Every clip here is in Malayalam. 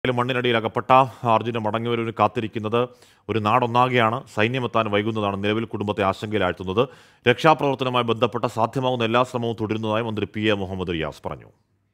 മണ്ണിനടിയിൽ അകപ്പെട്ട അർജുന മടങ്ങിവരവിന് കാത്തിരിക്കുന്നത് ഒരു നാടൊന്നാകെയാണ്. സൈന്യമെത്താൻ വൈകുന്നതാണ് നിലവിൽ കുടുംബത്തെ ആശങ്കയിലാഴ്ത്തുന്നത്. രക്ഷാപ്രവർത്തനവുമായി ബന്ധപ്പെട്ട സാധ്യമാകുന്ന എല്ലാ ശ്രമവും തുടരുന്നതായി മന്ത്രി പി എ മുഹമ്മദ് റിയാസ് പറഞ്ഞു.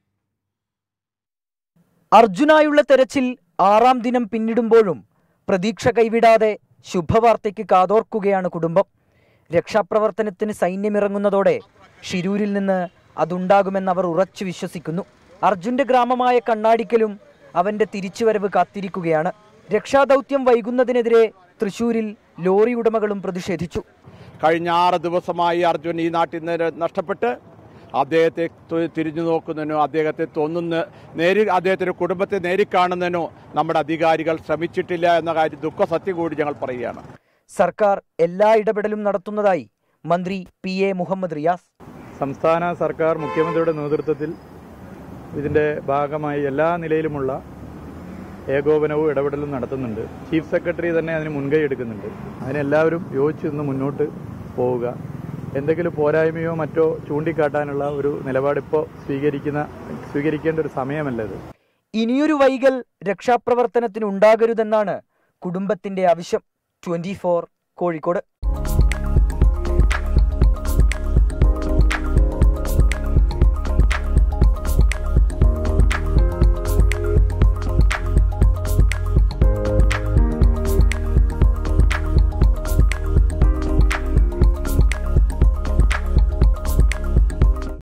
അർജുനായുള്ള തെരച്ചിൽ 6ാം ദിനം പിന്നിടുമ്പോഴും പ്രതീക്ഷ കൈവിടാതെ ശുഭവാർത്തയ്ക്ക് കാതോർക്കുകയാണ് കുടുംബം. രക്ഷാപ്രവർത്തനത്തിന് സൈന്യമിറങ്ങുന്നതോടെ ഷിരൂരിൽ നിന്ന് അതുണ്ടാകുമെന്ന് അവർ ഉറച്ചു വിശ്വസിക്കുന്നു. അർജുന്റെ ഗ്രാമമായ കണ്ണാടിക്കലും അവന്റെ തിരിച്ചുവരവ് കാത്തിരിക്കുകയാണ്. രക്ഷാദൗത്യം വൈകുന്നതിനെതിരെ തൃശൂരിൽ ലോറി ഉടമകളും പ്രതിഷേധിച്ചു. കഴിഞ്ഞ 6 ദിവസമായി അർജുൻ ഈ നാട്ടിൽ നിന്ന് നഷ്ടപ്പെട്ട് അദ്ദേഹത്തെ തിരിഞ്ഞു നോക്കുന്നതിനോ അദ്ദേഹത്തിന്റെ കുടുംബത്തെ നേരിക്കാണുന്നതിനോ നമ്മുടെ അധികാരികൾ ശ്രമിച്ചിട്ടില്ല എന്ന കാര്യം ദുഃഖസത്യം കൂടി ഞങ്ങൾ പറയുകയാണ്. സർക്കാർ എല്ലാ ഇടപെടലും നടത്തുന്നതായി മന്ത്രി പി എ മുഹമ്മദ് റിയാസ്. സംസ്ഥാന സർക്കാർ മുഖ്യമന്ത്രിയുടെ നേതൃത്വത്തിൽ ഇതിൻ്റെ ഭാഗമായി എല്ലാ നിലയിലുമുള്ള ഏകോപനവും ഇടപെടലും നടത്തുന്നുണ്ട്. ചീഫ് സെക്രട്ടറി തന്നെ അതിന് മുൻകൈ എടുക്കുന്നുണ്ട്. അതിനെല്ലാവരും യോജിച്ച് നിന്ന് മുന്നോട്ട് പോവുക. എന്തെങ്കിലും പോരായ്മയോ മറ്റോ ചൂണ്ടിക്കാട്ടാനുള്ള ഒരു നിലപാട് ഇപ്പോൾ സ്വീകരിക്കേണ്ട ഒരു സമയമല്ല ഇത്. ഇനിയൊരു വൈകൽ രക്ഷാപ്രവർത്തനത്തിന് ഉണ്ടാകരുതെന്നാണ് കുടുംബത്തിന്റെ ആവശ്യം. 24 കോഴിക്കോട്.